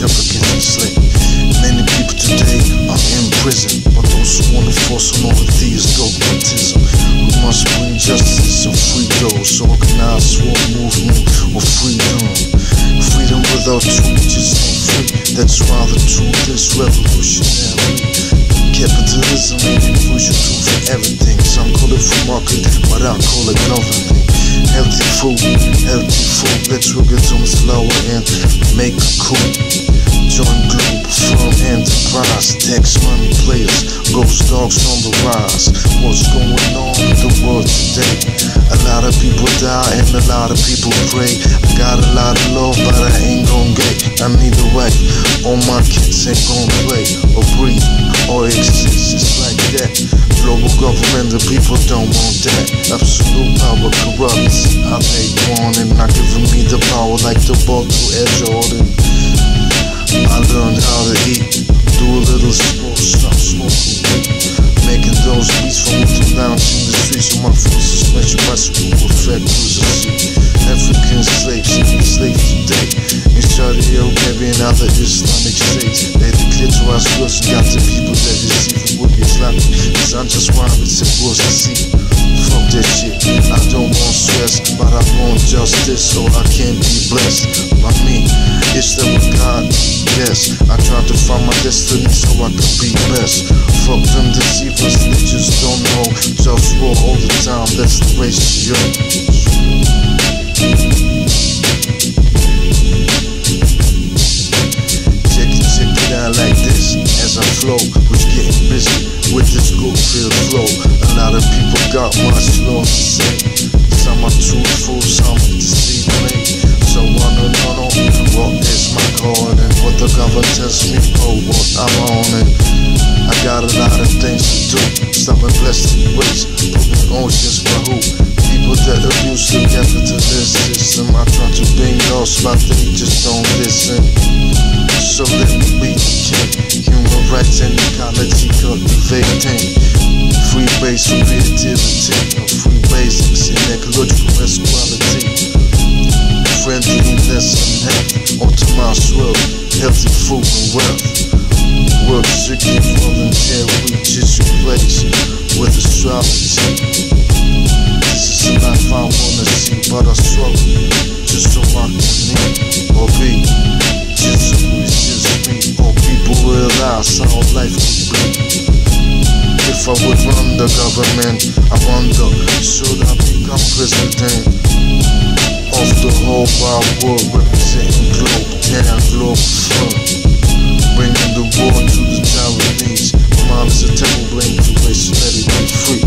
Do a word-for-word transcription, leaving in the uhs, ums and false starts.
against the slave. Many people today are in prison, but those who want to force on all of these dogmatism. We must bring justice and free those, organized war movement or freedom. Freedom without truth just ain't free. That's why the truth is revolutionary. Capitalism ain't the crucial tool for everything. Some call it free market, but I call it government. Healthy food, healthy food. Let's work it on slower and make a coup. Join Globalfirm enterprise. Tax money players, GhostDogz on the rise. What's going on in the world today? A lot of people die and a lot of people pray. I got a lot of love, but I ain't gon' get. I need a wife. All my kids ain't gon' play or breathe or exist. It's like that. Global government, the people don't want that. Absolute power corrupts. I make one and not giving me the power like the ball to Air Jordan. I learned how to eat, do a little sport, stop smoking weed. Making those beats from the lounge in the streets of my full suspension bicycle effect cruises. African slaves, slaves today in Saudi Arabia and other Islamic states. They declare to us girls and got the people that deceive with Islamic. Cause I'm just one of it, it was to see. Fuck that shit, I don't want stress, but I want justice so I can be blessed by me. It's the God, yes. I try to find my destiny so I can be best. Fuck them deceivers, they just don't know. JustWar all the time, that's the ratio. Check it, check it out like this as I flow. Who's getting busy with this good feel flow? A lot of people got much love to say. Some are truthful, some deceive me. So I don't know what is my calling, what the government tells me, oh what I'm on it. I got a lot of things to do. Stop and bless the ways, putting oceans for who? People that abuse the capitalist system. I try to bring lost, but they just don't listen. So let me be the king. Human rights and ecology cultivating. Free base for creativity, free basics in ecological equality. Friendliness and health, optimized world, healthy food and wealth. Work strictly voluntary, just replace with astrology. This is the life I wanna see, but I struggle just so I can live or be. Just who is just me, or people realize how life could be. If I would run the government, I wonder, should I become president of the whole wide world, representing Globetown, Globalfirm, bringing the war to the Chinese. My mind is a temple, bring to waste, let it be free.